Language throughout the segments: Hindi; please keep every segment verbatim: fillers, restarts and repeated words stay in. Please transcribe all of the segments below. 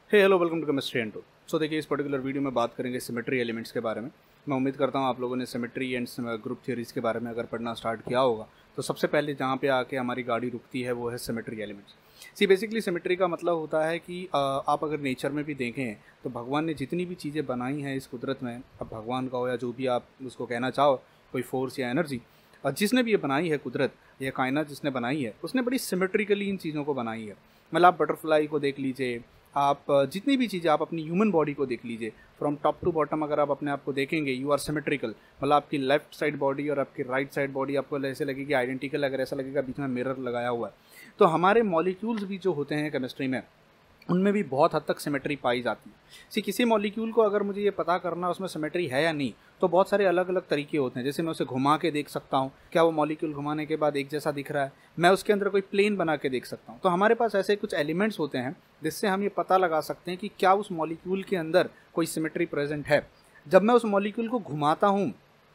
Hey hello welcome to chemistry and टू। सो देखिए, इस पर्टिकुलर वीडियो में बात करेंगे सिमेट्री एलिमेंट्स के बारे में। मैं उम्मीद करता हूँ आप लोगों ने सिमेट्री एंड ग्रुप थ्योरीज के बारे में अगर पढ़ना स्टार्ट किया होगा तो सबसे पहले जहाँ पे आके हमारी गाड़ी रुकती है वो है symmetry elements. See basically symmetry का मतलब होता है कि आ, आप अगर नेचर में भी देखें तो भगवान ने जितनी भी चीज़ें बनाई हैं इस कुदरत में, अब भगवान का हो या जो भी आप उसको कहना चाहो, कोई फोर्स या एनर्जी, और जिसने भी ये बनाई है कुदरत या कायनात जिसने बनाई है उसने बड़ी सिमेट्रिकली इन चीज़ों को बनाई है। मतलब आप बटरफ्लाई को देख लीजिए, आप जितनी भी चीज़ें, आप अपनी ह्यूमन बॉडी को देख लीजिए, फ्रॉम टॉप टू बॉटम अगर आप अपने आप को देखेंगे यू आर सिमेट्रिकल। मतलब आपकी लेफ्ट साइड बॉडी और आपकी राइट साइड बॉडी आपको ऐसे लगेगी आइडेंटिकल, अगर ऐसा लगेगा बीच में मिरर लगाया हुआ है। तो हमारे मॉलिक्यूल्स भी जो होते हैं केमिस्ट्री में उनमें भी बहुत हद तक सिमेट्री पाई जाती है। सी किसी मॉलिक्यूल को अगर मुझे ये पता करना उसमें सिमेट्री है या नहीं, तो बहुत सारे अलग अलग तरीके होते हैं। जैसे मैं उसे घुमा के देख सकता हूँ, क्या वो मॉलिक्यूल घुमाने के बाद एक जैसा दिख रहा है। मैं उसके अंदर कोई प्लेन बना के देख सकता हूँ। तो हमारे पास ऐसे कुछ एलिमेंट्स होते हैं जिससे हम ये पता लगा सकते हैं कि क्या उस मॉलिक्यूल के अंदर कोई सिमेट्री प्रेजेंट है। जब मैं उस मॉलिक्यूल को घुमाता हूँ,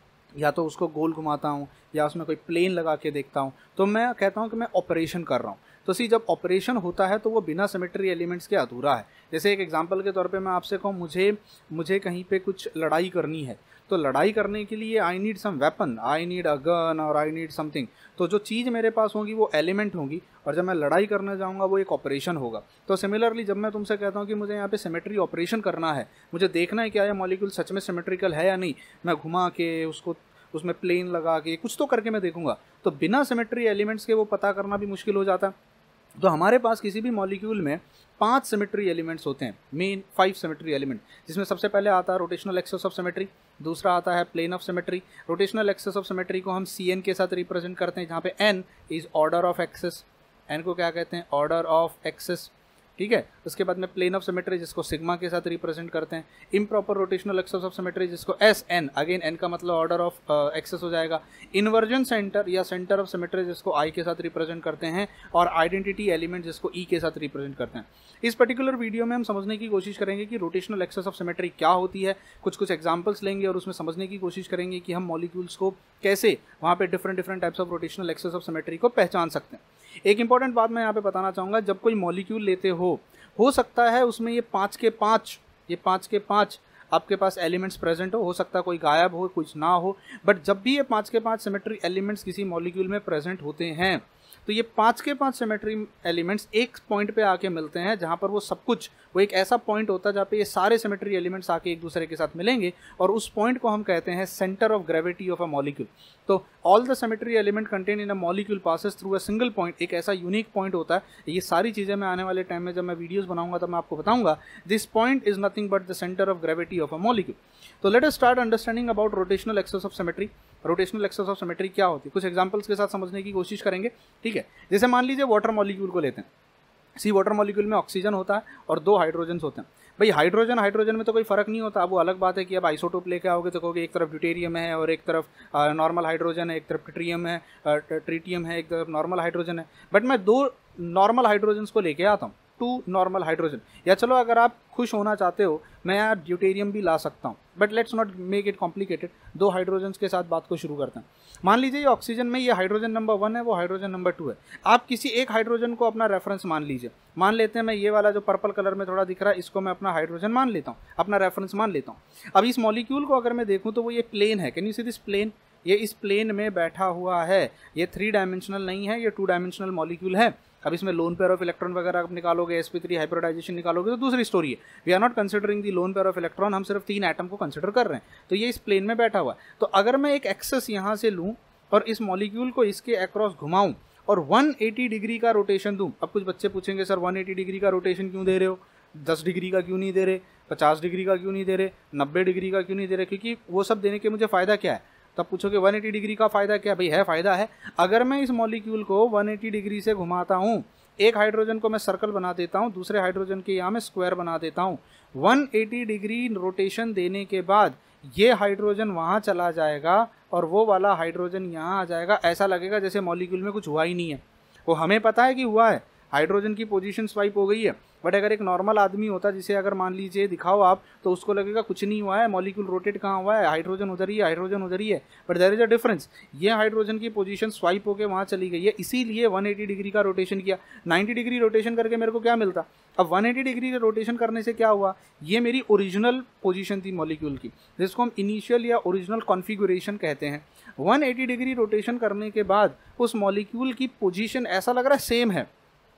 या तो उसको गोल घुमाता हूँ या उसमें कोई प्लेन लगा के देखता हूँ, तो मैं कहता हूँ कि मैं ऑपरेशन कर रहा हूँ। तो सी जब ऑपरेशन होता है तो वो बिना सिमेट्री एलिमेंट्स के अधूरा है। जैसे एक एग्जांपल के तौर पे मैं आपसे कहूँ, मुझे मुझे कहीं पे कुछ लड़ाई करनी है, तो लड़ाई करने के लिए I need some weapon, I need a gun और आई नीड समथिंग। तो जो चीज़ मेरे पास होगी वो एलिमेंट होगी, और जब मैं लड़ाई करने जाऊंगा वो एक ऑपरेशन होगा। तो सिमिलरली जब मैं तुमसे कहता हूँ कि मुझे यहाँ पे सिमेट्री ऑपरेशन करना है, मुझे देखना है क्या ये मॉलिक्यूल सच में सिमेट्रिकल है या नहीं, मैं घुमा के उसको उसमें प्लेन लगा के कुछ तो करके मैं देखूंगा। तो बिना सिमेट्री एलिमेंट्स के वो पता करना भी मुश्किल हो जाता है। तो हमारे पास किसी भी मॉलिक्यूल में पांच सिमेट्री एलिमेंट्स होते हैं, मेन फाइव सिमेट्री एलिमेंट, जिसमें सबसे पहले आता है रोटेशनल एक्सेस ऑफ सिमेट्री, दूसरा आता है plane of symmetry. Rotational axis of symmetry को हम सी एन के साथ रिप्रेजेंट करते हैं, जहाँ पे n is order of axis, n को क्या कहते हैं, ऑर्डर ऑफ एक्सेस, ठीक है। उसके बाद में प्लेन ऑफ सिमेट्री जिसको सिग्मा के साथ रिप्रेजेंट करते हैं। Improper rotational axis of symmetry जिसको एस एन, अगेन एन का मतलब ऑर्डर ऑफ एक्सेस हो जाएगा। इन्वर्जन सेंटर या सेंटर ऑफ सिमेट्री जिसको आई के साथ रिप्रेजेंट करते हैं, और आइडेंटिटी एलिमेंट जिसको ई के साथ रिप्रेजेंट करते हैं। इस पर्टिकुलर वीडियो में हम समझने की कोशिश करेंगे कि रोटेशनल एक्सेस ऑफ सिमेट्री क्या होती है, कुछ कुछ एग्जांपल्स लेंगे और उसमें समझने की कोशिश करेंगे कि हम मॉलिक्यूल्स को कैसे वहाँ पे different different types of rotational axis of symmetry को पहचान सकते हैं। एक इंपॉर्टेंट बात मैं यहाँ पे बताना चाहूँगा, जब कोई मॉलिक्यूल लेते हो हो सकता है उसमें ये पाँच के पाँच ये पाँच के पाँच आपके पास एलिमेंट्स प्रेजेंट हो हो सकता है कोई गायब हो, कुछ ना हो, बट जब भी ये पाँच के पाँच सिमेट्री एलिमेंट्स किसी मॉलिक्यूल में प्रेजेंट होते हैं तो ये पाँच के पाँच सिमेट्री एलिमेंट्स एक पॉइंट पे आके मिलते हैं, जहाँ पर वो सब कुछ, वो एक ऐसा पॉइंट होता है जहाँ पे ये सारे सिमेट्री एलिमेंट्स आके एक दूसरे के साथ मिलेंगे, और उस पॉइंट को हम कहते हैं centre of gravity of a molecule. तो all the symmetry element contain in a molecule passes through a single point, एक ऐसा यूनिक पॉइंट होता है। ये सारी चीज़ें मैं आने वाले टाइम में जब मैं वीडियोज़ बनाऊंगा तब मैं आपको बताऊंगा। This point is nothing but the centre of gravity of a molecule. तो let us start understanding about rotational axis of symmetry. Rotational axis of symmetry क्या होती है, कुछ एग्जांपल्स के साथ समझने की कोशिश करेंगे, ठीक है। जैसे मान लीजिए वाटर मॉलिक्यूल को लेते हैं। सी वाटर मॉलिक्यूल में ऑक्सीजन होता है और दो हाइड्रोजन्स होते हैं। भाई हाइड्रोजन हाइड्रोजन में तो कोई फर्क नहीं होता। अब वो अलग बात है कि अब आइसोटोप लेके आओगे तो कहोगे एक तरफ ड्यूटेरियम है और एक तरफ नॉर्मल हाइड्रोजन है, एक तरफ ट्रिटियम है ट्रिटियम है, एक तरफ नॉर्मल हाइड्रोजन है। बट मैं दो नॉर्मल हाइड्रोजन्स को लेके आता हूँ, टू नॉर्मल हाइड्रोजन। या चलो अगर आप खुश होना चाहते हो मैं यहाँ ड्यूटेरियम भी ला सकता हूँ, but let's not make it complicated. दो हाइड्रोजन्स के साथ बात को शुरू करते हैं। मान लीजिए ये ऑक्सीजन में ये हाइड्रोजन नंबर वन है, वो हाइड्रोजन नंबर टू है। आप किसी एक हाइड्रोजन को अपना रेफरेंस मान लीजिए। मान लेते हैं मैं ये वाला जो पर्पल कलर में थोड़ा दिख रहा है इसको मैं अपना हाइड्रोजन मान लेता हूँ, अपना रेफरेंस मान लेता हूँ। अब इस मॉलिक्यूल को अगर मैं देखूँ तो वो ये प्लेन है, can you see this plane, ये इस प्लेन में बैठा हुआ है। ये थ्री डायमेंशनल नहीं है, ये टू डायमेंशनल मॉलिक्यूल है। अब इसमें लोन पेयर ऑफ इलेक्ट्रॉन वगैरह आप निकालोगे, एस पी थ्री हाइब्रिडाइजेशन निकालोगे तो दूसरी स्टोरी है। We are not considering the lone pair of electron, हम सिर्फ तीन एटम को कंसिडर कर रहे हैं। तो ये इस प्लेन में बैठा हुआ है। तो अगर मैं एक एक्सेस यहाँ से लूँ और इस मॉलिक्यूल को इसके अक्रॉस घुमाऊँ और वन एटी डिग्री का रोटेशन दूँ। अब कुछ बच्चे पूछेंगे सर वन एटी डिग्री का रोटेशन क्यों दे रहे हो, दस डिग्री का क्यों नहीं दे रहे, पचास डिग्री का क्यों नहीं दे रहे, नब्बे डिग्री का क्यों नहीं दे रहे, क्योंकि वो सब देने के मुझे फ़ायदा क्या है। तब पूछोगे वन एटी डिग्री का फ़ायदा क्या, भाई है फ़ायदा है। अगर मैं इस मॉलिक्यूल को वन एटी डिग्री से घुमाता हूँ, एक हाइड्रोजन को मैं सर्कल बना देता हूँ, दूसरे हाइड्रोजन के यहाँ मैं स्क्वायर बना देता हूँ। वन एटी डिग्री रोटेशन देने के बाद ये हाइड्रोजन वहाँ चला जाएगा और वो वाला हाइड्रोजन यहाँ आ जाएगा। ऐसा लगेगा जैसे मॉलिक्यूल में कुछ हुआ ही नहीं है। वो हमें पता है कि हुआ है, हाइड्रोजन की पोजीशन स्वाइप हो गई है। बट अगर एक नॉर्मल आदमी होता, जिसे अगर मान लीजिए दिखाओ आप, तो उसको लगेगा कुछ नहीं हुआ है, मॉलिक्यूल रोटेट कहाँ हुआ है, हाइड्रोजन उधर ही है, हाइड्रोजन उधर ही है। But there is a difference, ये हाइड्रोजन की पोजीशन स्वाइप होकर वहाँ चली गई है, इसीलिए वन एटी डिग्री का रोटेशन किया। नाइन्टी डिग्री रोटेशन करके मेरे को क्या मिलता, अब वन एटी डिग्री रोटेशन करने से क्या हुआ, ये मेरी ओरिजिनल पोजीशन थी मॉलिक्यूल की, जिसको हम इनिशियल या ओरिजिनल कॉन्फ़िगरेशन कहते हैं। वन एटी डिग्री रोटेशन करने के बाद उस मॉलिक्यूल की पोजीशन ऐसा लग रहा है सेम है,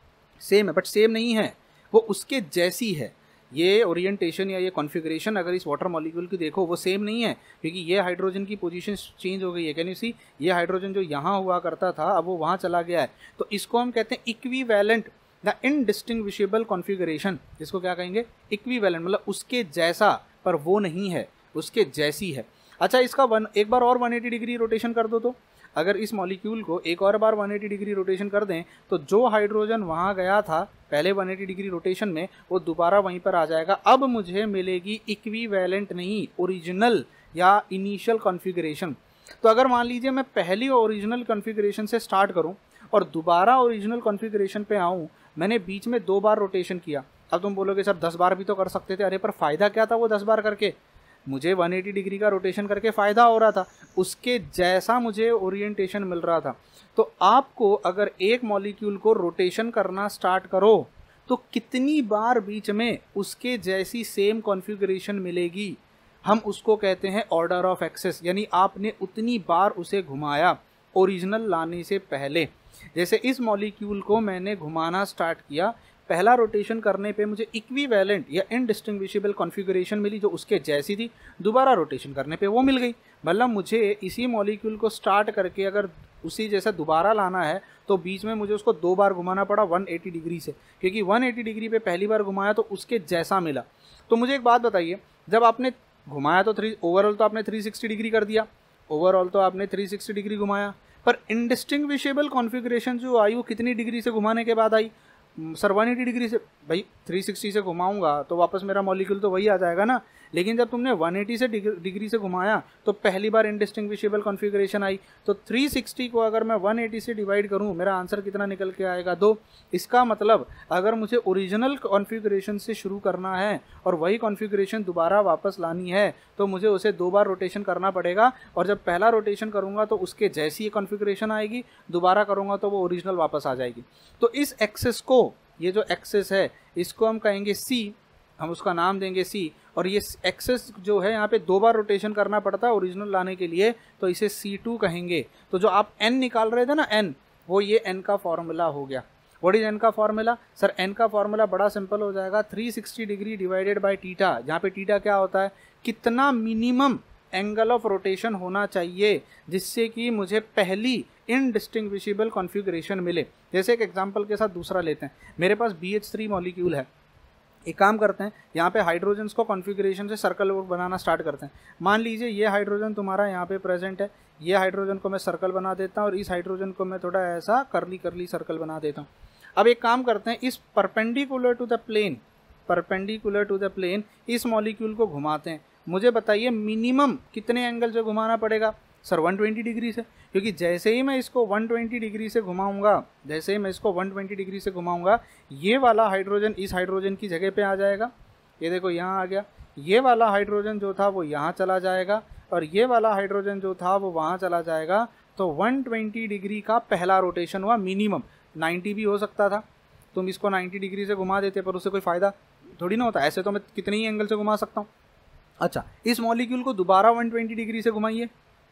सेम है, बट सेम नहीं है, वो उसके जैसी है। ये ओरिएंटेशन या ये कॉन्फ़िगरेशन अगर इस वाटर मॉलिक्यूल की देखो वो सेम नहीं है, क्योंकि ये हाइड्रोजन की पोजीशन चेंज हो गई है। कैन यू सी, ये हाइड्रोजन जो यहाँ हुआ करता था अब वो वहाँ चला गया है। तो इसको हम कहते हैं इक्विवेलेंट, द इनडिस्टिंग्विशेबल कॉन्फ़िगरेशन। इसको क्या कहेंगे, इक्विवेलेंट, मतलब उसके जैसा, पर वो नहीं है, उसके जैसी है। अच्छा, इसका वन एक बार और वन एटी डिग्री रोटेशन कर दो, तो अगर इस मॉलिक्यूल को एक और बार वन एटी डिग्री रोटेशन कर दें तो जो हाइड्रोजन वहाँ गया था पहले वन एटी डिग्री रोटेशन में, वो दोबारा वहीं पर आ जाएगा। अब मुझे मिलेगी इक्विवेलेंट नहीं, ओरिजिनल या इनिशियल कॉन्फ़िगरेशन। तो अगर मान लीजिए मैं पहली ओरिजिनल कॉन्फ़िगरेशन से स्टार्ट करूँ और दोबारा ओरिजिनल कॉन्फ़िगरेशन पे आऊँ, मैंने बीच में दो बार रोटेशन किया। अब तुम बोलोगे सर दस बार भी तो कर सकते थे। अरे पर फ़ायदा क्या था वो दस बार करके, मुझे वन एटी डिग्री का रोटेशन करके फ़ायदा हो रहा था, उसके जैसा मुझे ओरिएंटेशन मिल रहा था। तो आपको अगर एक मॉलिक्यूल को रोटेशन करना स्टार्ट करो तो कितनी बार बीच में उसके जैसी सेम कॉन्फ़िगरेशन मिलेगी, हम उसको कहते हैं ऑर्डर ऑफ एक्सेस, यानी आपने उतनी बार उसे घुमाया ओरिजिनल लाने से पहले। जैसे इस मॉलिक्यूल को मैंने घुमाना स्टार्ट किया, पहला रोटेशन करने पे मुझे इक्विवेलेंट या इनडिस्टिंग्विशेबल कॉन्फ़िगरेशन मिली जो उसके जैसी थी, दोबारा रोटेशन करने पे वो मिल गई। मतलब मुझे इसी मॉलिक्यूल को स्टार्ट करके अगर उसी जैसा दोबारा लाना है तो बीच में मुझे उसको दो बार घुमाना पड़ा वन एटी डिग्री से, क्योंकि वन एटी डिग्री पे पहली बार घुमाया तो उसके जैसा मिला। तो मुझे एक बात बताइए, जब आपने घुमाया तो थ्री ओवरऑल तो आपने थ्री सिक्सटी डिग्री कर दिया, ओवरऑल तो आपने थ्री सिक्सटी डिग्री घुमाया, पर इनडिस्टिंग्विशेबल कॉन्फ़िगरेशन जो आई वो कितनी डिग्री से घुमाने के बाद आई, सर वन एटी डिग्री से। भाई थ्री सिक्सटी से घुमाऊंगा तो वापस मेरा मॉलिक्यूल तो वही आ जाएगा ना, लेकिन जब तुमने वन एटी से डिग्री से घुमाया तो पहली बार इनडिस्टिंग्विशेबल कॉन्फ़िगरेशन आई। तो थ्री सिक्सटी को अगर मैं वन एटी से डिवाइड करूं, मेरा आंसर कितना निकल के आएगा, दो। इसका मतलब अगर मुझे ओरिजिनल कॉन्फ़िगरेशन से शुरू करना है और वही कॉन्फ़िगरेशन दोबारा वापस लानी है तो मुझे उसे दो बार रोटेशन करना पड़ेगा, और जब पहला रोटेशन करूँगा तो उसके जैसी कॉन्फ़िगरेशन आएगी, दोबारा करूँगा तो वो ओरिजिनल वापस आ जाएगी। तो इस एक्सेस को, ये जो एक्सेस है इसको हम कहेंगे सी, हम उसका नाम देंगे सी। और ये एक्सेस जो है यहाँ पे दो बार रोटेशन करना पड़ता है ओरिजिनल लाने के लिए, तो इसे सी टू कहेंगे। तो जो आप n निकाल रहे थे ना n, वो ये n का फॉर्मूला हो गया। व्हाट इज n का फॉर्मूला, सर n का फॉर्मूला बड़ा सिंपल हो जाएगा, three sixty degree divided by theta, जहाँ पे थीटा क्या होता है, कितना मिनिमम एंगल ऑफ रोटेशन होना चाहिए जिससे कि मुझे पहली इनडिस्टिंग्विशेबल कॉन्फ़िगरेशन मिले। जैसे एक एग्जांपल के साथ दूसरा लेते हैं, मेरे पास बी एच थ्री मॉलिक्यूल है। एक काम करते हैं, यहाँ पे हाइड्रोजन्स को कॉन्फ़िगरेशन से सर्कल बनाना स्टार्ट करते हैं। मान लीजिए ये हाइड्रोजन तुम्हारा यहाँ पे प्रेजेंट है, ये हाइड्रोजन को मैं सर्कल बना देता हूँ और इस हाइड्रोजन को मैं थोड़ा ऐसा करली करली सर्कल बना देता हूँ। अब एक काम करते हैं, इस perpendicular to the plane, perpendicular to the plane इस मॉलिक्यूल को घुमाते हैं। मुझे बताइए मिनिमम कितने एंगल से घुमाना पड़ेगा, सर वन ट्वेंटी डिग्री से, क्योंकि जैसे ही मैं इसको वन ट्वेंटी डिग्री से घुमाऊंगा, जैसे ही मैं इसको वन ट्वेंटी डिग्री से घुमाऊंगा, ये वाला हाइड्रोजन इस हाइड्रोजन की जगह पे आ जाएगा। ये देखो यहाँ आ गया, ये वाला हाइड्रोजन जो था वो यहाँ चला जाएगा और ये वाला हाइड्रोजन जो था वो वहाँ चला जाएगा। तो वन ट्वेंटी डिग्री का पहला रोटेशन हुआ मिनिमम। नाइन्टी भी हो सकता था, तुम इसको नाइन्टी डिग्री से घुमा देते, पर उससे कोई फ़ायदा थोड़ी ना होता। ऐसे तो मैं कितने ही एंगल से घुमा सकता हूँ। अच्छा, इस मॉलिक्यूल को दोबारा वन ट्वेंटी डिग्री से घुमाइए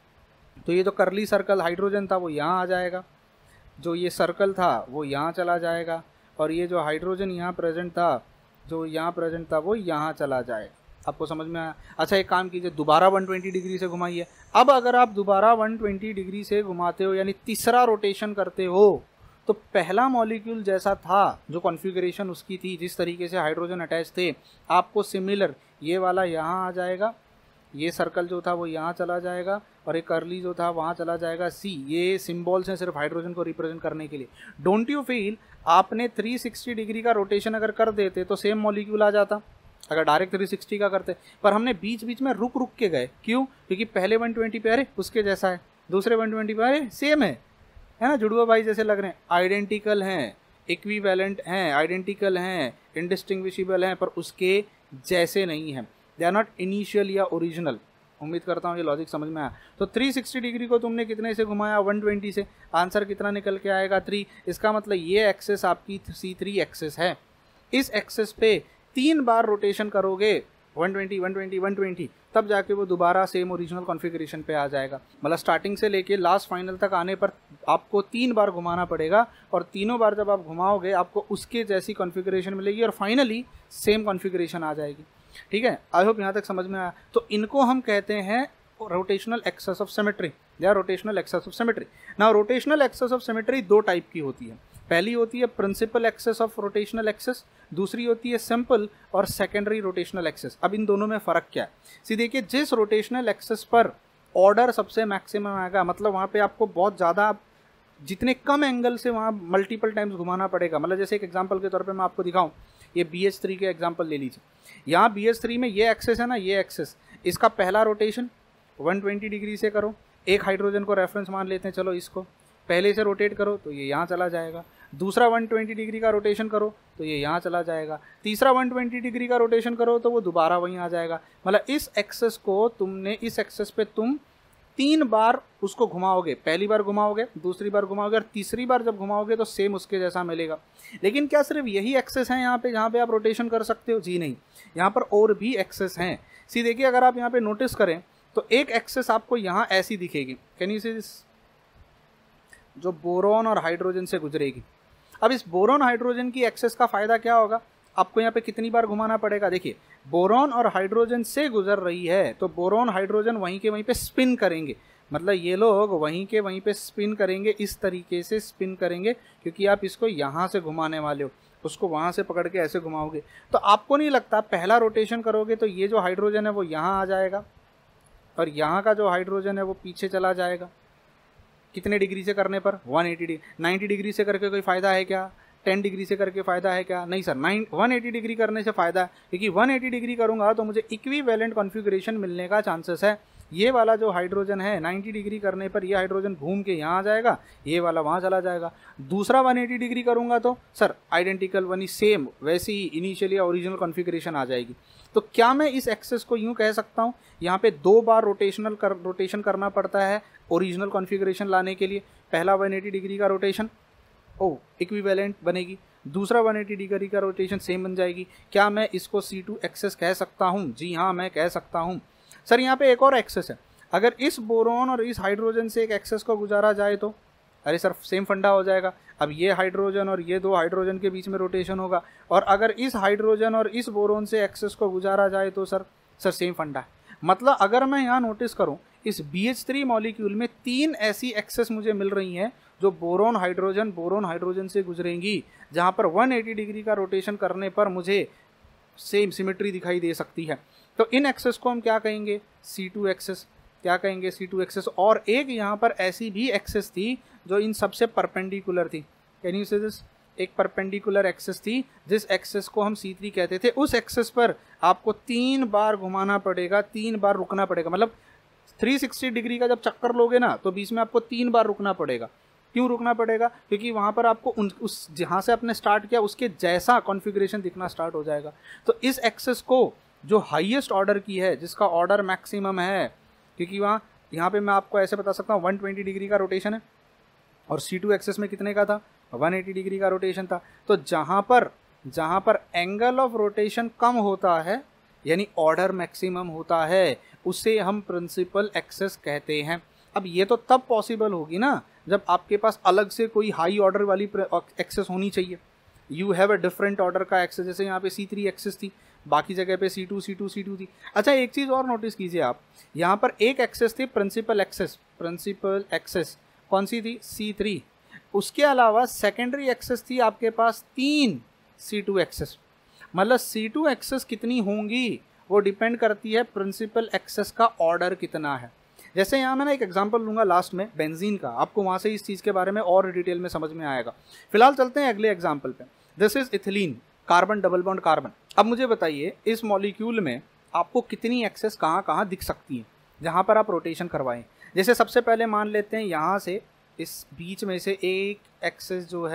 तो ये जो करली सर्कल हाइड्रोजन था वो यहाँ आ जाएगा, जो ये सर्कल था वो यहाँ चला जाएगा, और ये जो हाइड्रोजन यहाँ प्रेजेंट था, जो यहाँ प्रेजेंट था वो यहाँ चला जाएगा। आपको समझ में आया? अच्छा, एक काम कीजिए, दोबारा वन ट्वेंटी डिग्री से घुमाइए। अब अगर आप दोबारा वन ट्वेंटी डिग्री से घुमाते हो, यानी तीसरा रोटेशन करते हो, तो पहला मॉलिक्यूल जैसा था, जो कॉन्फ़िगरेशन उसकी थी, जिस तरीके से हाइड्रोजन अटैच थे, आपको सिमिलर ये वाला यहाँ आ जाएगा, ये सर्कल जो था वो यहाँ चला जाएगा, और एक करली जो था वहाँ चला जाएगा सी। ये सिंबल्स हैं सिर्फ हाइड्रोजन को रिप्रेजेंट करने के लिए। डोंट यू फील, आपने थ्री सिक्सटी डिग्री का रोटेशन अगर कर देते तो सेम मॉलिक्यूल आ जाता, अगर डायरेक्ट थ्री सिक्सटी का करते, पर हमने बीच बीच में रुक रुक के गए। क्यों? क्योंकि पहले वन ट्वेंटी पे अरे उसके जैसा है, दूसरे वन ट्वेंटी पे अरे सेम है, है ना, जुड़वा भाई जैसे लग रहे हैं, आइडेंटिकल हैं, इक्विवेलेंट हैं, आइडेंटिकल हैं, इंडिस्टिंग्विशिबल हैं, पर उसके जैसे नहीं हैं, दे आर नॉट इनिशियल या ओरिजिनल। उम्मीद करता हूँ ये लॉजिक समझ में आया। तो थ्री सिक्सटी डिग्री को तुमने कितने से घुमाया, वन ट्वेंटी से, आंसर कितना निकल के आएगा, थ्री। इसका मतलब ये एक्सेस आपकी सी थ्री एक्सेस है। इस एक्सेस पे तीन बार रोटेशन करोगे, one twenty, one twenty, one twenty, तब जाके वो दोबारा सेम ओरिजिनल कॉन्फ़िगरेशन पे आ जाएगा। मतलब स्टार्टिंग से लेके लास्ट फाइनल तक आने पर आपको तीन बार घुमाना पड़ेगा, और तीनों बार जब आप घुमाओगे आपको उसके जैसी कॉन्फ़िगरेशन मिलेगी, और फाइनली सेम कॉन्फ़िगरेशन आ जाएगी। ठीक है, आई होप यहाँ तक समझ में आया। तो इनको हम कहते हैं रोटेशनल एक्सेस ऑफ सिमेट्री या rotational axis of symmetry. Now rotational axis of symmetry दो टाइप की होती है। पहली होती है principal axis of rotational axis, दूसरी होती है सिंपल और सेकेंडरी रोटेशनल एक्सेस। अब इन दोनों में फ़र्क क्या है? सी देखिए, जिस रोटेशनल एक्सेस पर ऑर्डर सबसे मैक्सिमम आएगा, मतलब वहाँ पे आपको बहुत ज़्यादा, जितने कम एंगल से वहाँ मल्टीपल टाइम्स घुमाना पड़ेगा। मतलब जैसे एक एग्जांपल के तौर पे मैं आपको दिखाऊं, ये बी एच थ्री के एग्जांपल ले लीजिए। यहाँ बी एच थ्री में ये एक्सेस है ना, ये एक्सेस, इसका पहला रोटेशन वन ट्वेंटी डिग्री से करो, एक हाइड्रोजन को रेफरेंस मान लेते हैं, चलो इसको पहले से रोटेट करो तो ये यहाँ चला जाएगा। दूसरा वन ट्वेंटी डिग्री का रोटेशन करो तो ये यहाँ चला जाएगा। तीसरा वन ट्वेंटी डिग्री का रोटेशन करो तो वो दोबारा वहीं आ जाएगा। मतलब इस एक्सेस को तुमने, इस एक्सेस पे तुम तीन बार उसको घुमाओगे, पहली बार घुमाओगे, दूसरी बार घुमाओगे, और तीसरी बार जब घुमाओगे तो सेम उसके जैसा मिलेगा। लेकिन क्या सिर्फ यही एक्सेस है यहाँ पे जहाँ पे आप रोटेशन कर सकते हो? जी नहीं, यहाँ पर और भी एक्सेस हैं। सी देखिए, अगर आप यहाँ पे नोटिस करें तो एक एक्सेस आपको यहाँ ऐसी दिखेगी, कैन यू सी दिस, जो बोरॉन और हाइड्रोजन से गुजरेगी। अब इस बोरॉन हाइड्रोजन की एक्सेस का फ़ायदा क्या होगा? आपको यहाँ पे कितनी बार घुमाना पड़ेगा? देखिए, बोरॉन और हाइड्रोजन से गुजर रही है तो बोरॉन हाइड्रोजन वहीं के वहीं पे स्पिन करेंगे। मतलब ये लोग वहीं के वहीं पे स्पिन करेंगे, इस तरीके से स्पिन करेंगे, क्योंकि आप इसको यहाँ से घुमाने वाले हो, उसको वहाँ से पकड़ के ऐसे घुमाओगे। तो आपको नहीं लगता पहला रोटेशन करोगे तो ये जो हाइड्रोजन है वो यहाँ आ जाएगा, और यहाँ का जो हाइड्रोजन है वो पीछे चला जाएगा? कितने डिग्री से करने पर? One eighty degree. Ninety degree से करके कोई फ़ायदा है क्या? टेन डिग्री से करके फ़ायदा है क्या? नहीं sir, nine one eighty degree करने से फ़ायदा है, क्योंकि वन एटी डिग्री करूँगा तो मुझे इक्विवेलेंट कॉन्फ़िगरेशन मिलने का चांसेस है। ये वाला जो हाइड्रोजन है नाइन्टी डिग्री करने पर ये हाइड्रोजन घूम के यहाँ आ जाएगा, ये वाला वहाँ चला जाएगा। दूसरा वन एटी डिग्री करूँगा तो सर आइडेंटिकल वनी सेम वैसी ही इनिशियली ओरिजिनल कॉन्फ़िगरेशन आ जाएगी। तो क्या मैं इस एक्सेस को यूँ कह सकता हूँ, यहाँ पे दो बार रोटेशनल कर रोटेशन करना पड़ता है ओरिजिनल कॉन्फ़िगरेशन लाने के लिए। पहला वन एटी डिग्री का रोटेशन, ओ इक्विवेलेंट बनेगी, दूसरा वन एटी डिग्री का रोटेशन सेम बन जाएगी। क्या मैं इसको सी टू एक्सेस कह सकता हूँ? जी हाँ, मैं कह सकता हूँ। सर यहाँ पे एक और एक्सेस है, अगर इस बोरॉन और इस हाइड्रोजन से एक एक्सेस को गुजारा जाए तो, अरे सर सेम फंडा हो जाएगा। अब ये हाइड्रोजन और ये दो हाइड्रोजन के बीच में रोटेशन होगा, और अगर इस हाइड्रोजन और इस बोरॉन से एक्सेस को गुजारा जाए तो सर सर सेम फंडा है। मतलब अगर मैं यहाँ नोटिस करूँ, इस बी एच थ्री मॉलिक्यूल में तीन ऐसी एक्सेस मुझे मिल रही हैं जो बोरॉन हाइड्रोजन बोरॉन हाइड्रोजन से गुजरेंगी, जहाँ पर वन एटी डिग्री का रोटेशन करने पर मुझे सेम सिमेट्री दिखाई दे सकती है। तो इन एक्सेस को हम क्या कहेंगे? C two axis. क्या कहेंगे? C two axis. और एक यहाँ पर ऐसी भी एक्सेस थी जो इन सबसे परपेंडिकुलर थी, कैन यू से दिस, एक परपेंडिकुलर एक्सेस थी जिस एक्सेस को हम सी थ्री कहते थे। उस एक्सेस पर आपको तीन बार घुमाना पड़ेगा, तीन बार रुकना पड़ेगा। मतलब थ्री सिक्सटी डिग्री का जब चक्कर लोगे ना तो बीच में आपको तीन बार रुकना पड़ेगा। क्यों रुकना पड़ेगा? क्योंकि वहाँ पर आपको उन उस जहाँ से आपने स्टार्ट किया उसके जैसा कॉन्फ़िगरेशन दिखना स्टार्ट हो जाएगा। तो इस एक्सेस को जो हाईएस्ट ऑर्डर की है, जिसका ऑर्डर मैक्सिमम है, क्योंकि वहाँ यहाँ पे मैं आपको ऐसे बता सकता हूँ वन ट्वेंटी डिग्री का रोटेशन है और सी टू एक्सेस में कितने का था? वन एटी डिग्री का रोटेशन था। तो जहाँ पर जहाँ पर एंगल ऑफ रोटेशन कम होता है, यानी ऑर्डर मैक्सिमम होता है, उसे हम प्रिंसिपल एक्सेस कहते हैं। अब ये तो तब पॉसिबल होगी ना जब आपके पास अलग से कोई हाई ऑर्डर वाली एक्सेस होनी चाहिए। You have a different order का एक्सेस, जैसे यहाँ पे सी थ्री एक्सेस थी, बाकी जगह पे C two C two C two थी। अच्छा, एक चीज़ और नोटिस कीजिए आप, यहाँ पर एक एक्सेस थी प्रिंसिपल एक्सेस। प्रिंसिपल एक्सेस कौन सी थी? C three. उसके अलावा सेकेंडरी एक्सेस थी आपके पास तीन सी टू एक्सेस। मतलब सी टू एक्सेस कितनी होंगी वो डिपेंड करती है प्रिंसिपल एक्सेस का ऑर्डर कितना है। जैसे यहाँ मैं ना एक एग्जांपल लूँगा लास्ट में बेंजीन का, आपको वहाँ से इस चीज़ के बारे में और डिटेल में समझ में आएगा। फिलहाल चलते हैं अगले एग्जाम्पल पे। This is ethylene, carbon double bond carbon. अब मुझे बताइए इस मॉलिक्यूल में आपको कितनी एक्सेस कहाँ कहाँ दिख सकती हैं जहाँ पर आप रोटेशन करवाएं। जैसे सबसे पहले मान लेते हैं यहाँ से इस बीच में से एक एक्सेस जो है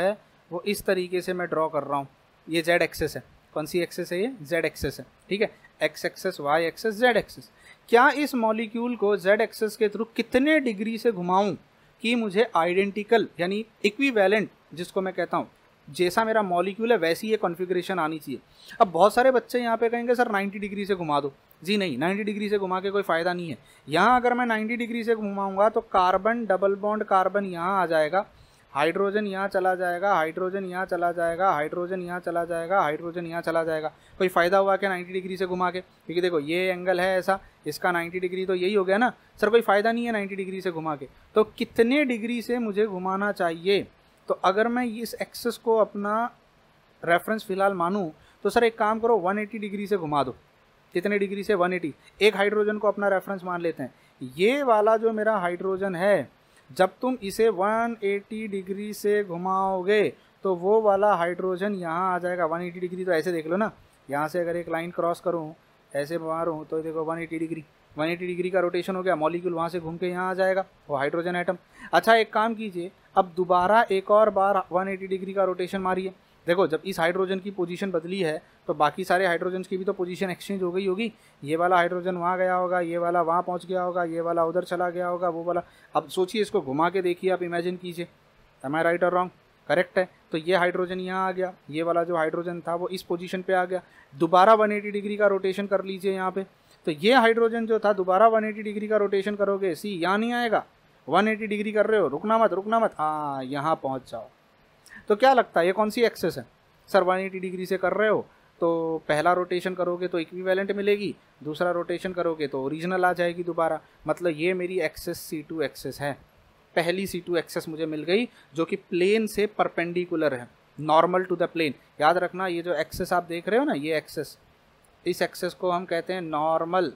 वो इस तरीके से मैं ड्रॉ कर रहा हूँ। ये जेड एक्सेस है, कौन सी एक्सेस है? ये जेड एक्सेस है, ठीक है। X axis, Y axis, Z axis. क्या इस मॉलिक्यूल को जेड एक्सेस के थ्रू कितने डिग्री से घुमाऊं कि मुझे आइडेंटिकल यानी इक्विवेलेंट, जिसको मैं कहता हूँ जैसा मेरा मॉलिक्यूल है वैसी ये कॉन्फ़िगरेशन आनी चाहिए। अब बहुत सारे बच्चे यहाँ पे कहेंगे सर नाइन्टी डिग्री से घुमा दो। जी नहीं, नाइन्टी डिग्री से घुमा के कोई फ़ायदा नहीं है। यहाँ अगर मैं नाइन्टी डिग्री से घुमाऊंगा तो कार्बन डबल बॉन्ड कार्बन यहाँ आ जाएगा, हाइड्रोजन यहाँ चला जाएगा, हाइड्रोजन यहाँ चला जाएगा, हाइड्रोजन यहाँ चला जाएगा, हाइड्रोजन यहाँ चला जाएगा। कोई फ़ायदा हुआ क्या नाइन्टी डिग्री से घुमा के? क्योंकि देखो ये एंगल है ऐसा, इसका नाइन्टी डिग्री तो यही हो गया ना सर, कोई फ़ायदा नहीं है नाइन्टी डिग्री से घुमा के। तो कितने डिग्री से मुझे घुमाना चाहिए? तो अगर मैं इस एक्सेस को अपना रेफरेंस फ़िलहाल मानूँ तो सर एक काम करो, वन एटी डिग्री से घुमा दो। कितने डिग्री से? One eighty. एक हाइड्रोजन को अपना रेफरेंस मान लेते हैं। ये वाला जो मेरा हाइड्रोजन है, जब तुम इसे वन एटी डिग्री से घुमाओगे तो वो वाला हाइड्रोजन यहाँ आ जाएगा। वन एटी डिग्री तो ऐसे देख लो ना, यहाँ से अगर एक लाइन क्रॉस करूँ, ऐसे मारूँ तो देखो one eighty degree, one eighty degree का रोटेशन हो गया, मॉलिक्यूल वहाँ से घूम के यहाँ आ जाएगा, वो हाइड्रोजन एटम। अच्छा एक काम कीजिए, अब दोबारा एक और बार वन एटी डिग्री का रोटेशन मारिए। देखो जब इस हाइड्रोजन की पोजीशन बदली है तो बाकी सारे हाइड्रोजन की भी तो पोजीशन एक्सचेंज हो गई होगी। ये वाला हाइड्रोजन वहाँ गया होगा, ये वाला वहाँ पहुँच गया होगा, ये वाला उधर चला गया होगा, वो वाला। अब सोचिए, इसको घुमा के देखिए, आप इमेजिन कीजिए, एम आई राइट और रॉन्ग? करेक्ट है। तो ये हाइड्रोजन यहाँ आ गया, ये वाला जो हाइड्रोजन था वो इस पोजीशन पे आ गया। दोबारा वन एटी डिग्री का रोटेशन कर लीजिए यहाँ पे, तो ये हाइड्रोजन जो था दोबारा वन एटी डिग्री का रोटेशन करोगे, सी यहाँ नहीं आएगा। वन एटी डिग्री कर रहे हो, रुकना मत रुकना मत, हाँ यहाँ पहुँच जाओ। तो क्या लगता है ये कौन सी एक्सेस है? सर वन एटी डिग्री से कर रहे हो तो पहला रोटेशन करोगे तो इक्विवेलेंट मिलेगी, दूसरा रोटेशन करोगे तो ओरिजिनल आ जाएगी दोबारा। मतलब ये मेरी एक्सेस सी टू एक्सेस है। पहली सी टू एक्सेस मुझे मिल गई जो कि प्लेन से परपेंडिकुलर है, नॉर्मल टू द प्लेन। याद रखना, ये जो एक्सेस आप देख रहे हो ना, ये एक्सेस, इस एक्सेस को हम कहते हैं नॉर्मल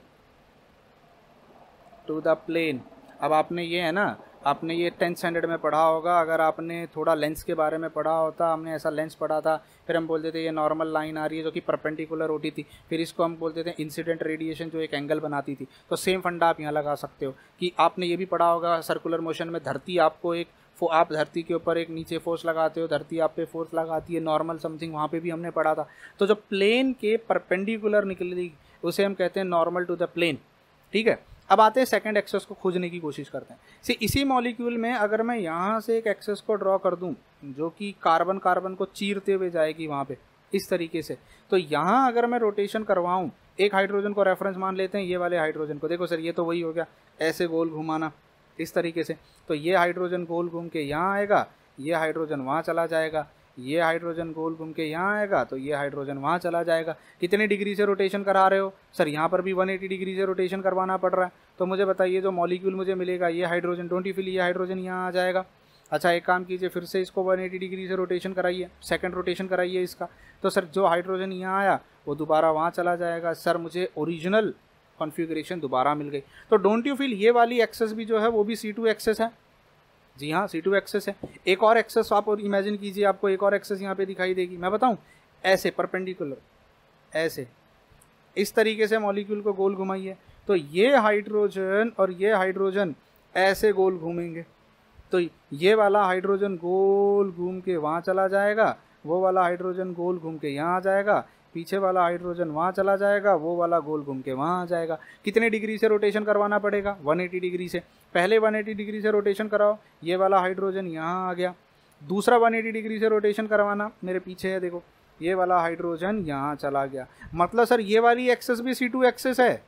टू द प्लेन। अब आपने ये है ना, आपने ये टेंथ स्टैंडर्ड में पढ़ा होगा। अगर आपने थोड़ा लेंस के बारे में पढ़ा होता, हमने ऐसा लेंस पढ़ा था, फिर हम बोलते थे ये नॉर्मल लाइन आ रही है जो कि परपेंडिकुलर होती थी, फिर इसको हम बोलते थे इंसिडेंट रेडिएशन जो एक एंगल बनाती थी। तो सेम फंडा आप यहाँ लगा सकते हो कि आपने ये भी पढ़ा होगा सर्कुलर मोशन में, धरती आपको एक, आप धरती के ऊपर एक नीचे फोर्स लगाते हो, धरती आप पे फोर्स लगाती है, नॉर्मल समथिंग, वहाँ पे भी हमने पढ़ा था। तो जो प्लेन के परपेंडिकुलर निकलेगी उसे हम कहते हैं नॉर्मल टू द प्लेन, ठीक है। अब आते हैं सेकंड एक्सेस को खोजने की कोशिश करते हैं। सी इसी मॉलिक्यूल में अगर मैं यहाँ से एक एक्सेस को ड्रॉ कर दूँ जो कि कार्बन कार्बन को चीरते हुए जाएगी वहाँ पे इस तरीके से, तो यहाँ अगर मैं रोटेशन करवाऊँ, एक हाइड्रोजन को रेफरेंस मान लेते हैं, ये वाले हाइड्रोजन को, देखो सर ये तो वही हो गया, ऐसे गोल घुमाना इस तरीके से। तो ये हाइड्रोजन गोल घूम के यहाँ आएगा, ये हाइड्रोजन वहाँ चला जाएगा, ये हाइड्रोजन गोल घूम के यहाँ आएगा, तो ये हाइड्रोजन वहाँ चला जाएगा। कितने डिग्री से रोटेशन करा रहे हो? सर यहाँ पर भी वन एटी डिग्री से रोटेशन करवाना पड़ रहा है। तो मुझे बताइए जो मॉलिक्यूल मुझे मिलेगा, ये हाइड्रोजन, डोंट यू फील, ये हाइड्रोजन यहाँ आ जाएगा। अच्छा एक काम कीजिए, फिर से इसको वन एटी डिग्री से रोटेशन कराइए, सेकंड रोटेशन कराइए इसका। तो सर जो हाइड्रोजन यहाँ आया वो दोबारा वहाँ चला जाएगा। सर मुझे ओरिजिनल कॉन्फ़िगरेशन दोबारा मिल गई। तो डोंट यू फील ये वाली एक्सेस भी जो है वो भी सी टू एक्सेस है। जी हाँ, सी टू एक्सेस है। एक और एक्सेस आप और इमेजिन कीजिए, आपको एक और एक्सेस यहाँ पे दिखाई देगी। मैं बताऊँ, ऐसे परपेंडिकुलर, ऐसे इस तरीके से मॉलिक्यूल को गोल घुमाइए, तो ये हाइड्रोजन और ये हाइड्रोजन ऐसे गोल घूमेंगे। तो ये वाला हाइड्रोजन गोल घूम के वहाँ चला जाएगा, वो वाला हाइड्रोजन गोल घूम के यहाँ आ जाएगा, पीछे वाला हाइड्रोजन वहाँ चला जाएगा, वो वाला गोल घूम के वहाँ आ जाएगा। कितने डिग्री से रोटेशन करवाना पड़ेगा? वन एटी डिग्री से। पहले वन एटी डिग्री से रोटेशन कराओ, ये वाला हाइड्रोजन यहाँ आ गया। दूसरा वन एटी डिग्री से रोटेशन करवाना, मेरे पीछे है देखो, ये वाला हाइड्रोजन यहाँ चला गया। मतलब सर ये वाली एक्सेस भी सी टू एक्सेस है।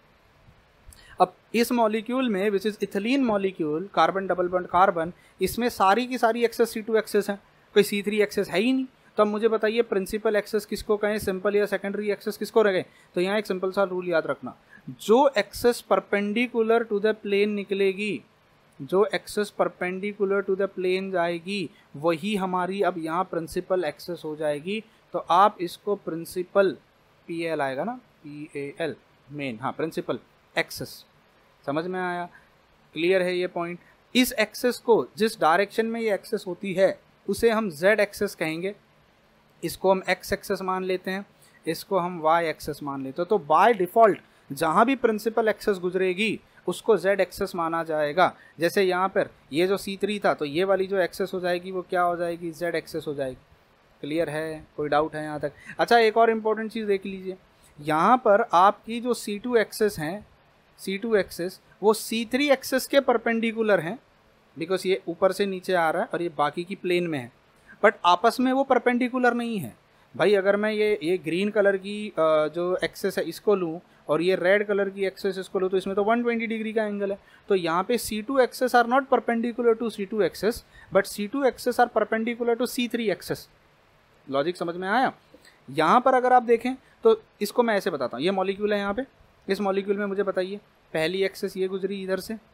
अब इस मॉलिक्यूल में which is ethylene molecule, carbon double bond carbon, इसमें सारी की सारी एक्सेस सी टू एक्सेस है, कोई सी थ्री एक्सेस है ही नहीं। तो अब मुझे बताइए प्रिंसिपल एक्सेस किसको कहें, सिंपल या सेकेंडरी एक्सेस किसको रखें? तो यहाँ एक सिंपल सा रूल याद रखना, जो axis perpendicular to the plane निकलेगी, जो axis perpendicular to the plane जाएगी, वही हमारी अब यहाँ प्रिंसिपल एक्सेस हो जाएगी। तो आप इसको प्रिंसिपल, पी एल आएगा ना, पी ए एल, मेन, हाँ प्रिंसिपल एक्सेस, समझ में आया? क्लियर है ये पॉइंट? इस एक्सेस को, जिस डायरेक्शन में ये एक्सेस होती है उसे हम जेड एक्सेस कहेंगे। इसको हम एक्स एक्सेस मान लेते हैं, इसको हम वाई एक्सेस मान लेते हैं। तो बाय डिफ़ॉल्ट जहाँ भी प्रिंसिपल एक्सेस गुजरेगी उसको जेड एक्सेस माना जाएगा। जैसे यहाँ पर ये जो सी थ्री था, तो ये वाली जो एक्सेस हो जाएगी वो क्या हो जाएगी? जेड एक्सेस हो जाएगी। क्लियर है, कोई डाउट है यहाँ तक? अच्छा, एक और इम्पोर्टेंट चीज़ देख लीजिए, यहाँ पर आपकी जो सी टू एक्सेस हैं, सी टू एक्सेस वो सी थ्री एक्सेस के परपेंडिकुलर हैं, बिकॉज ये ऊपर से नीचे आ रहा है और ये बाकी की प्लेन में है, बट आपस में वो परपेंडिकुलर नहीं है। भाई अगर मैं ये ये ग्रीन कलर की जो एक्सेस है इसको लूँ और ये रेड कलर की एक्सेस इसको लूँ, तो इसमें तो वन ट्वेंटी डिग्री का एंगल है। तो यहाँ पे C two axis are not perpendicular to C two axis, but C two axis are perpendicular to C three axis. Logic समझ में आया? यहाँ पर अगर आप देखें तो इसको मैं ऐसे बताता हूँ, ये मॉलिक्यूल है यहाँ पे, इस मॉलिक्यूल में मुझे बताइए पहली एक्सेस ये गुजरी इधर से,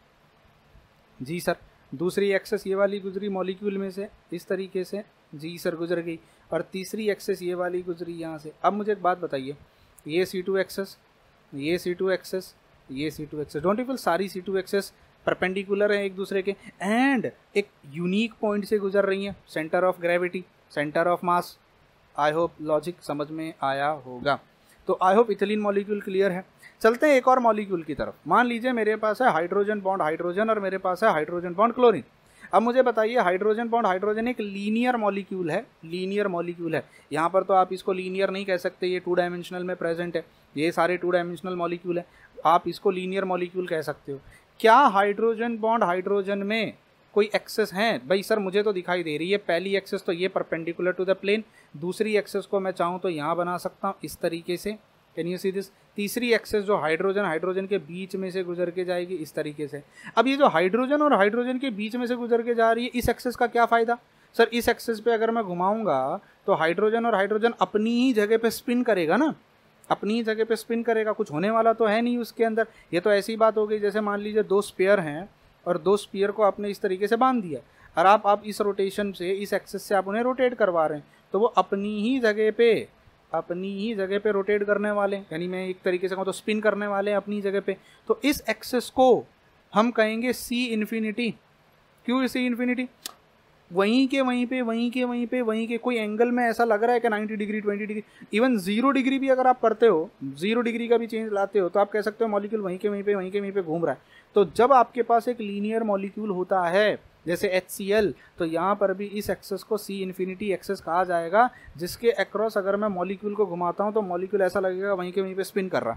जी सर, दूसरी एक्सेस ये वाली गुजरी मॉलिक्यूल में से इस तरीके से, जी सर गुजर गई, और तीसरी एक्सेस ये वाली गुजरी यहाँ से। अब मुझे एक बात बताइए, ये सी टू एक्सेस, ये सी टू एक्सेस, ये C two axis, don't you feel सारी सी टू एक्सेस परपेंडिकुलर है एक दूसरे के एंड एक यूनिक पॉइंट से गुजर रही हैं, centre of gravity, centre of mass. I hope logic समझ में आया होगा। तो I hope ethylene molecule clear है। चलते हैं एक और मॉलिक्यूल की तरफ। मान लीजिए मेरे पास है हाइड्रोजन बॉन्ड हाइड्रोजन और मेरे पास है हाइड्रोजन बॉन्ड क्लोरीन। अब मुझे बताइए हाइड्रोजन बॉन्ड हाइड्रोजन एक लीनियर मॉलिक्यूल है, लीनियर मॉलिक्यूल है। यहाँ पर तो आप इसको लीनियर नहीं कह सकते, ये टू डायमेंशनल में प्रेजेंट है, ये सारे टू डायमेंशनल मॉलिक्यूल है, आप इसको लीनियर मॉलिक्यूल कह सकते हो। क्या हाइड्रोजन बॉन्ड हाइड्रोजन में कोई एक्सेस हैं? भाई सर मुझे तो दिखाई दे रही है, पहली एक्सेस तो ये परपेंडिकुलर टू द प्लेन, दूसरी एक्सेस को मैं चाहूँ तो यहाँ बना सकता हूँ इस तरीके से, कैन यू सी दिस, तीसरी एक्सेस जो हाइड्रोजन हाइड्रोजन के बीच में से गुजर के जाएगी इस तरीके से। अब ये जो हाइड्रोजन और हाइड्रोजन के बीच में से गुजर के जा रही है, इस एक्सेस का क्या फ़ायदा? सर इस एक्सेस पे अगर मैं घुमाऊंगा तो हाइड्रोजन और हाइड्रोजन अपनी ही जगह पे स्पिन करेगा ना, अपनी ही जगह पे स्पिन करेगा, कुछ होने वाला तो है नहीं उसके अंदर। ये तो ऐसी बात हो गई जैसे मान लीजिए दो स्पेयर हैं और दो स्पीयर को आपने इस तरीके से बांध दिया और आप आप इस रोटेशन से, इस एक्सेस से आप उन्हें रोटेट करवा रहे हैं, तो वो अपनी ही जगह पे अपनी ही जगह पे रोटेट करने वाले, यानी मैं एक तरीके से कहूँ तो स्पिन करने वाले हैं अपनी जगह पे। तो इस एक्सेस को हम कहेंगे सी इन्फिनिटी। क्यों सी इन्फिनिटी? वहीं के वहीं पे वहीं के वहीं पे वहीं के कोई एंगल में ऐसा लग रहा है कि ninety degree, twenty degree, even zero degree भी अगर आप करते हो, जीरो डिग्री का भी चेंज लाते हो, तो आप कह सकते हो मॉलिक्यूल वहीं के वहीं पे वहीं के वहीं पे घूम रहा है। तो जब आपके पास एक लीनियर मॉलिक्यूल होता है जैसे एच सी एल, तो यहाँ पर भी इस एक्सेस को सी इन्फिनिटी एक्सेस कहा जाएगा, जिसके अक्रॉस अगर मैं मॉलिक्यूल को घुमाता हूँ तो मॉलिक्यूल ऐसा लगेगा वहीं के वहीं पे स्पिन कर रहा।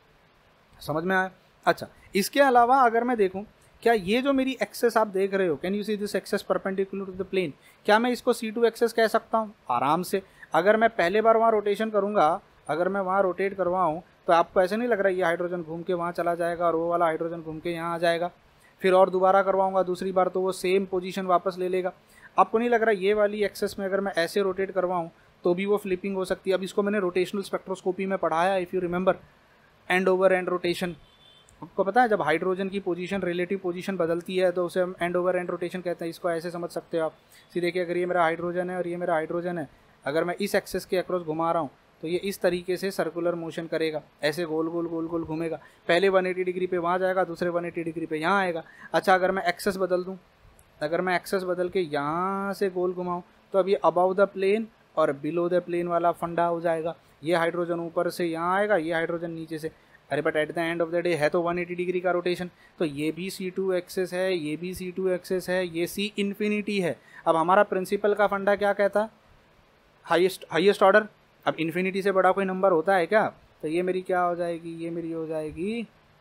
समझ में आया? अच्छा, इसके अलावा अगर मैं देखूँ, क्या ये जो मेरी एक्सेस आप देख रहे हो, can you see this axis perpendicular to the plane, क्या मैं इसको सी टू एक्सेस कह सकता हूँ? आराम से। अगर मैं पहले बार वहाँ रोटेशन करूँगा, अगर मैं वहाँ रोटेट करवाऊँ, तो आपको ऐसे नहीं लग रहा है ये हाइड्रोजन घूम के वहाँ चला जाएगा और वो वाला हाइड्रोजन घूम के यहाँ आ जाएगा? फिर और दोबारा करवाऊंगा दूसरी बार तो वो सेम पोजीशन वापस ले लेगा। आपको नहीं लग रहा ये वाली एक्सेस में अगर मैं ऐसे रोटेट करवाऊँ तो भी वो फ्लिपिंग हो सकती है? अब इसको मैंने रोटेशनल स्पेक्ट्रोस्कोपी में पढ़ाया, if you remember, and over and rotation. आपको पता है जब हाइड्रोजन की पोजीशन, रिलेटिव पोजीशन बदलती है तो उसे हम एंड ओवर एंड रोटेशन कहते हैं। इसको ऐसे समझ सकते हो आप, सीधे देखिए अगर ये मेरा हाइड्रोजन है और ये मेरा हाइड्रोजन है, अगर मैं इस एक्सेस के अक्रॉस घुमा रहा हूँ तो ये इस तरीके से सर्कुलर मोशन करेगा, ऐसे गोल गोल गोल गोल घूमेगा, पहले वन एटी डिग्री पे वहाँ जाएगा, दूसरे वन एटी डिग्री पे यहाँ आएगा। अच्छा, अगर मैं एक्सेस बदल दूँ, अगर मैं एक्सेस बदल के यहाँ से गोल घुमाऊँ तो अब ये अबाउ द प्लेन और बिलो द प्लेन वाला फंडा हो जाएगा। ये हाइड्रोजन ऊपर से यहाँ आएगा, ये हाइड्रोजन नीचे से। अरे but at the end of the day है तो वन एटी डिग्री का रोटेशन, तो ये भी सी टू एक्सेस है, ये भी सी टू एक्सेस है, ये सी इन्फिनिटी है। अब हमारा प्रिंसिपल का फंडा क्या कहता? Highest highest order. अब इन्फिनिटी से बड़ा कोई नंबर होता है क्या? तो ये मेरी क्या हो जाएगी? ये मेरी हो जाएगी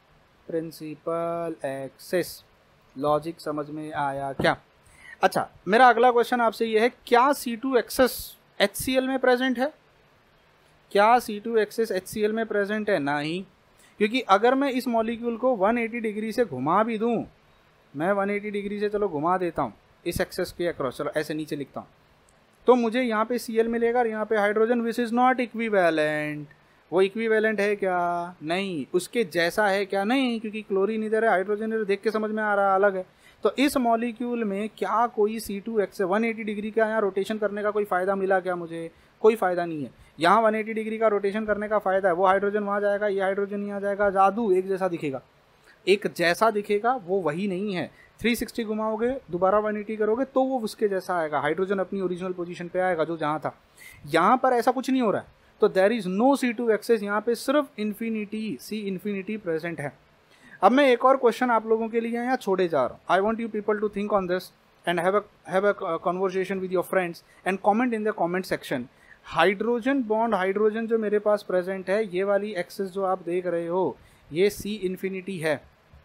प्रिंसिपल एक्सेस। लॉजिक समझ में आया क्या? अच्छा, मेरा अगला क्वेश्चन आपसे ये है, क्या C two axis H C L में प्रेजेंट है? क्या C two axis H C L में प्रेजेंट है? नहीं, क्योंकि अगर मैं इस मॉलिक्यूल को वन एटी डिग्री से घुमा भी दूं, मैं वन एटी डिग्री से चलो घुमा देता हूँ इस एक्सेस के अक्रॉस, चलो ऐसे नीचे लिखता हूँ, तो मुझे यहाँ पे Cl मिलेगा और यहाँ पे hydrogen, which is not equivalent. वो इक्विवेलेंट है क्या? नहीं। उसके जैसा है क्या? नहीं, क्योंकि क्लोरीन इधर है, हाइड्रोजन इधर, देख के समझ में आ रहा है अलग है। तो इस मॉलिक्यूल में क्या कोई C two axis one eighty degree का यहाँ रोटेशन करने का कोई फ़ायदा मिला क्या मुझे? कोई फ़ायदा नहीं है। यहाँ वन एटी डिग्री का रोटेशन करने का फ़ायदा है, वो हाइड्रोजन वहाँ जाएगा, ये हाइड्रोजन यहाँ जाएगा, जादू एक जैसा दिखेगा। एक जैसा दिखेगा वो वही नहीं है। थ्री सिक्सटी घुमाओगे, दोबारा वन एटी करोगे तो वो उसके जैसा आएगा, हाइड्रोजन अपनी ओरिजिनल पोजीशन पे आएगा जो जहाँ था। यहाँ पर ऐसा कुछ नहीं हो रहा है, तो there is no C two axis, यहाँ पे सिर्फ इन्फिनिटी, सी इन्फिनिटी प्रेजेंट है। अब मैं एक और क्वेश्चन आप लोगों के लिए यहाँ छोड़े जा रहा हूँ। I want you people to think on this. and have a have a conversation with your friends and comment in the comment section. Hydrogen bond, hydrogen जो मेरे पास प्रेजेंट है, ये वाली एक्सेस जो आप देख रहे हो ये सी इन्फिनिटी है।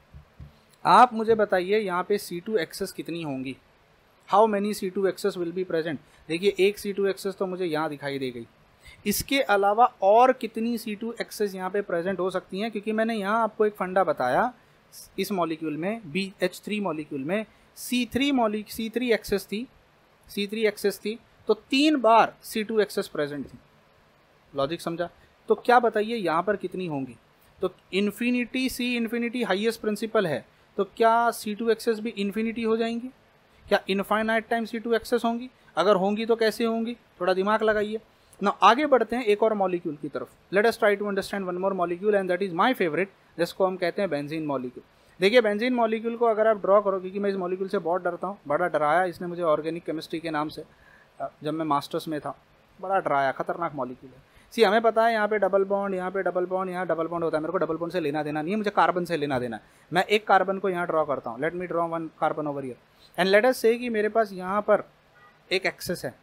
आप मुझे बताइए यहाँ पे सी टू एक्सेस कितनी होंगी, how many C two axis will be present. देखिए एक सी टू एक्सेस तो मुझे यहाँ दिखाई दे गई, इसके अलावा और कितनी सी टू एक्सेस यहाँ पे प्रेजेंट हो सकती हैं, क्योंकि मैंने यहाँ आपको एक फंडा बताया, इस मॉलिक्यूल में बी एच थ्री मॉलिक्यूल में सी थ्री मॉलि सी थ्री एक्सेस थी, सी थ्री एक्सेस थी तो तीन बार सी टू एक्सेस प्रेजेंट थी। लॉजिक समझा? तो क्या बताइए यहाँ पर कितनी होंगी। तो infinity, C infinity highest principal है, तो क्या सी टू एक्सेस भी इन्फिनिटी हो जाएंगी? क्या infinite time C two axis होंगी? अगर होंगी तो कैसे होंगी, थोड़ा दिमाग लगाइए ना। आगे बढ़ते हैं एक और मॉलिक्यूल की तरफ। Let us try to understand one more molecule and that is my favourite, जिसको हम कहते हैं बेंजीन मॉलिक्यूल। देखिए बेंजीन मॉलिक्यूल को अगर आप ड्रॉ करो, क्योंकि मैं इस मॉलिक्यूल से बहुत डरता हूँ, बड़ा डराया इसने मुझे ऑर्गेनिक केमिस्ट्री के नाम से, जब मैं मास्टर्स में था बड़ा डराया, खतरनाक मॉलिक्यूल है। सी हमें पता है यहाँ पे डबल बॉन्ड, यहाँ पे डबल बॉन्ड, यहाँ डबल बॉन्ड होता है, मेरे को डबल बॉन्ड से लेना देना नहीं है, मुझे कार्बन से लेना देना है। मैं एक कार्बन को यहाँ ड्रॉ करता हूँ, let me draw one carbon over here and let us say कि मेरे पास यहाँ पर एक एक्सेस है,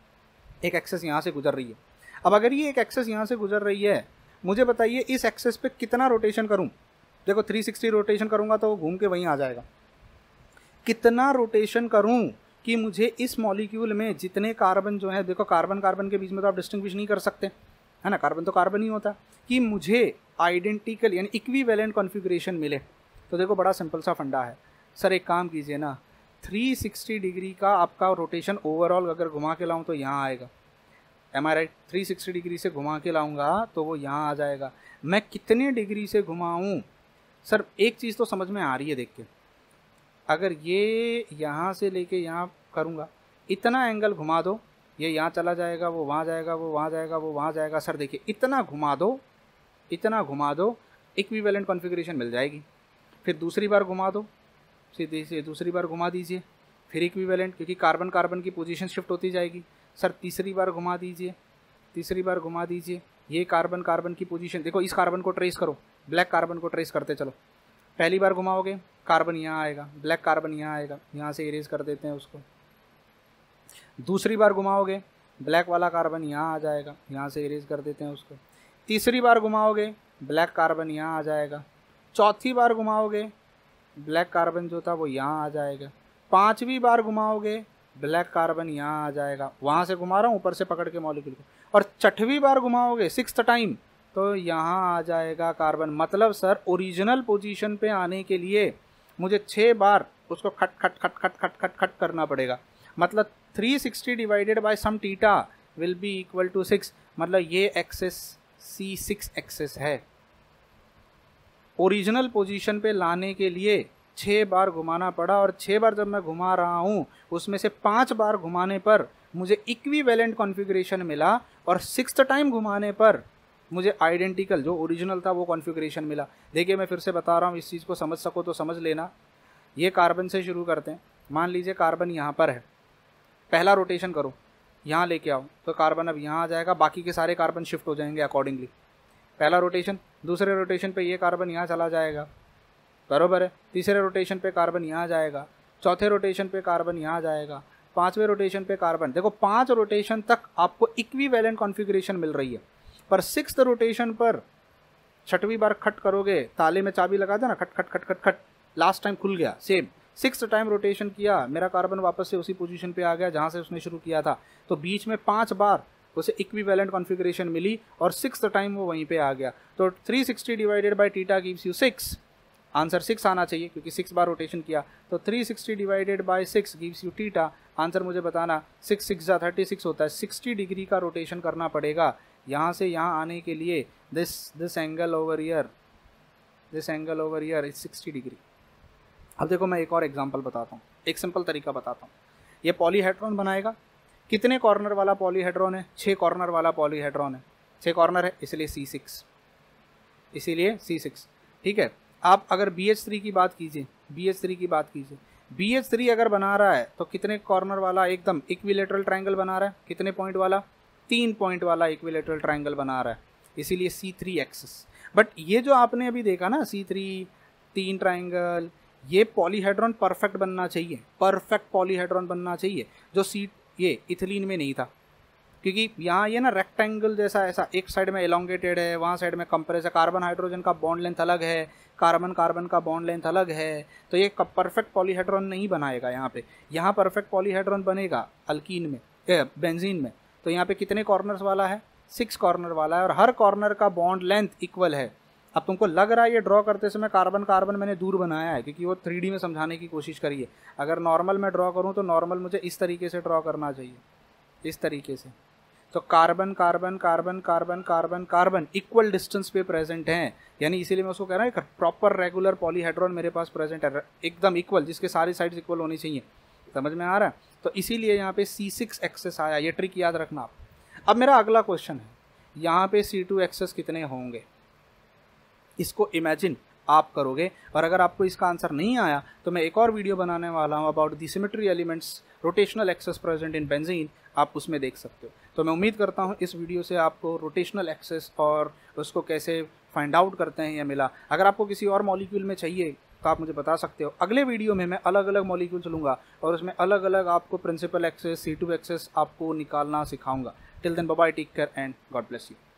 एक एक्सेस यहाँ से गुजर रही है। अब अगर ये एक एक्सेस यहाँ से गुजर रही है, मुझे बताइए इस एक्सेस पे कितना रोटेशन करूँ। देखो थ्री सिक्सटी रोटेशन करूँगा तो वो घूम के वहीं आ जाएगा। कितना रोटेशन करूँ कि मुझे इस मॉलिक्यूल में जितने कार्बन जो है, देखो कार्बन कार्बन के बीच में तो आप डिस्टिंग्विश नहीं कर सकते, है ना, कार्बन तो कार्बन ही होता, कि मुझे आइडेंटिकल यानी इक्विवेलेंट कॉन्फ़िगरेशन मिले। तो देखो बड़ा सिंपल सा फंडा है सर, एक काम कीजिए ना, थ्री सिक्सटी डिग्री का आपका रोटेशन ओवरऑल अगर घुमा के लाऊं तो यहाँ आएगा, am I right? Three sixty degree से घुमा के लाऊंगा तो वो यहाँ आ जाएगा। मैं कितने डिग्री से घुमाऊँ सर, एक चीज़ तो समझ में आ रही है देख के, अगर ये यहाँ से लेके यहाँ करूँगा, इतना एंगल घुमा दो, ये यहाँ चला जाएगा, वो वहाँ जाएगा, वो वहाँ जाएगा, वो वहाँ जाएगा। सर देखिए इतना घुमा दो, इतना घुमा दो, इक्विवेलेंट कॉन्फ़िगरेशन मिल जाएगी। फिर दूसरी बार घुमा दो, सीधे से दूसरी बार घुमा दीजिए, फिर इक्विवेलेंट, क्योंकि कार्बन कार्बन की पोजीशन शिफ्ट होती जाएगी। सर तीसरी बार घुमा दीजिए, तीसरी बार घुमा दीजिए, ये कार्बन कार्बन की पोजीशन, देखो इस कार्बन को ट्रेस करो, ब्लैक कार्बन को ट्रेस करते चलो। पहली बार घुमाओगे कार्बन यहाँ आएगा, ब्लैक कार्बन यहाँ आएगा, यहाँ से इरेज कर देते हैं उसको। दूसरी बार घुमाओगे ब्लैक वाला कार्बन यहाँ आ जाएगा, यहाँ से इरेज कर देते हैं उसको। तीसरी बार घुमाओगे ब्लैक कार्बन यहाँ आ जाएगा। चौथी बार घुमाओगे ब्लैक कार्बन जो था वो यहाँ आ जाएगा। पांचवी बार घुमाओगे ब्लैक कार्बन यहाँ आ जाएगा, वहाँ से घुमा रहा हूँ ऊपर से पकड़ के मॉलिक्यूल को। और छठवीं बार घुमाओगे सिक्स्थ टाइम तो यहाँ आ जाएगा कार्बन। मतलब सर ओरिजिनल पोजीशन पे आने के लिए मुझे छः बार उसको खट खट खट खट खट खट खट करना पड़ेगा। मतलब three sixty divided by some theta will be equal to six. मतलब ये एक्सेस सी सिक्स एक्सेस है। ओरिजिनल पोजीशन पे लाने के लिए छः बार घुमाना पड़ा, और छः बार जब मैं घुमा रहा हूँ उसमें से पाँच बार घुमाने पर मुझे इक्विवेलेंट कॉन्फ़िगरेशन मिला, और सिक्स्थ टाइम घुमाने पर मुझे आइडेंटिकल जो ओरिजिनल था वो कॉन्फ़िगरेशन मिला। देखिए मैं फिर से बता रहा हूँ, इस चीज़ को समझ सको तो समझ लेना। ये कार्बन से शुरू करते हैं। मान लीजिए कार्बन यहाँ पर है, पहला रोटेशन करो, यहाँ लेके आओ तो कार्बन अब यहाँ आ जाएगा, बाकी के सारे कार्बन शिफ्ट हो जाएंगे अकॉर्डिंगली। पहला रोटेशन, दूसरे रोटेशन पे ये कार्बन यहाँ चला जाएगा, बरोबर है। तीसरे रोटेशन पे कार्बन यहाँ जाएगा, चौथे रोटेशन पे कार्बन यहाँ जाएगा, पांचवें रोटेशन पे कार्बन। देखो पांच रोटेशन तक आपको इक्विवेलेंट कॉन्फ़िगरेशन मिल रही है, पर सिक्स्थ रोटेशन पर छठवीं बार खट करोगे, ताले में चाबी लगा देना, खट खट खट खट खट, लास्ट टाइम खुल गया। सेम सिक्स टाइम रोटेशन किया, मेरा कार्बन वापस से उसी पोजीशन पे आ गया जहाँ से उसने शुरू किया था। तो बीच में पांच बार उसे इक्विवेलेंट कॉन्फ़िगरेशन मिली और सिक्स टाइम वो वहीं पे आ गया। तो three sixty divided by theta gives you six. Answer six आना चाहिए क्योंकि सिक्स बार रोटेशन किया। तो three sixty divided by six gives you theta. Answer मुझे बताना, सिक्स सिक्स जा थर्टी सिक्स होता है। सिक्सटी डिग्री का रोटेशन करना पड़ेगा यहाँ से यहाँ आने के लिए। This this angle over here this angle over here is sixty degree. अब देखो मैं एक और एग्जांपल बताता हूँ, एक सिंपल तरीका बताता हूँ। ये पॉलीहेड्रॉन बनाएगा। कितने कॉर्नर वाला पॉलीहेड्रॉन है? छः कॉर्नर वाला पॉलीहेड्रॉन है। छः कॉर्नर है इसलिए सी सिक्स, इसीलिए सी सिक्स। ठीक है। आप अगर बी एच थ्री की बात कीजिए, बी एच थ्री की बात कीजिए, बी एच थ्री अगर बना रहा है तो कितने कॉर्नर वाला? एकदम इक्विलेटरल ट्रायंगल बना रहा है। कितने पॉइंट वाला? तीन पॉइंट वाला इक्विलेटरल ट्रायंगल बना रहा है, इसीलिए सी थ्री एक्सिस। बट ये जो आपने अभी देखा ना, सी थ्री, तीन ट्रायंगल, ये पॉलीहेड्रॉन परफेक्ट बनना चाहिए, परफेक्ट पॉलीहेड्रॉन बनना चाहिए, जो सी ये इथिलीन में नहीं था, क्योंकि यहाँ ये ना रेक्टेंगल जैसा ऐसा एक साइड में एलोंगेटेड है, वहाँ साइड में कंप्रेस है, कार्बन हाइड्रोजन का बॉन्ड लेंथ अलग है, कार्बन कार्बन का बॉन्ड लेंथ अलग है, तो ये परफेक्ट पॉलीहेड्रॉन नहीं बनाएगा यहाँ पे। यहाँ परफेक्ट पॉलीहेड्रॉन बनेगा अल्कीन में, बेंजीन में। तो यहाँ पे कितने कॉर्नर्स वाला है, सिक्स कॉर्नर वाला है, और हर कॉर्नर का बॉन्ड लेंथ इक्वल है। अब तुमको लग रहा है ये ड्रॉ करते समय कार्बन कार्बन मैंने दूर बनाया है, क्योंकि वो थ्री डी में समझाने की कोशिश करिए। अगर नॉर्मल में ड्रॉ करूँ तो नॉर्मल मुझे इस तरीके से ड्रॉ करना चाहिए, इस तरीके से। तो carbon carbon carbon carbon carbon carbon equal distance पे प्रेजेंट हैं, यानी इसीलिए मैं उसको कह रहा हूँ प्रॉपर रेगुलर पॉलीहेड्रॉन मेरे पास प्रेजेंट है, एकदम इक्वल, जिसके सारी साइड्स इक्वल होनी चाहिए। समझ में आ रहा है? तो इसीलिए यहाँ पे सी सिक्स एक्सेस आया, ये ट्रिक याद रखना आप। अब मेरा अगला क्वेश्चन है, यहाँ पे सी टू एक्सेस कितने होंगे, इसको इमेजिन आप करोगे। और अगर आपको इसका आंसर नहीं आया तो मैं एक और वीडियो बनाने वाला हूँ about the symmetry elements rotational axis present in benzene, आप उसमें देख सकते हो। तो मैं उम्मीद करता हूँ इस वीडियो से आपको रोटेशनल एक्सेस और उसको कैसे फाइंड आउट करते हैं ये मिला। अगर आपको किसी और मॉलिक्यूल में चाहिए तो आप मुझे बता सकते हो। अगले वीडियो में मैं अलग अलग मॉलिक्यूल्स लूँगा और उसमें अलग अलग आपको principal axis, C two axis आपको निकालना सिखाऊंगा। Till then bye bye, take care and God bless you.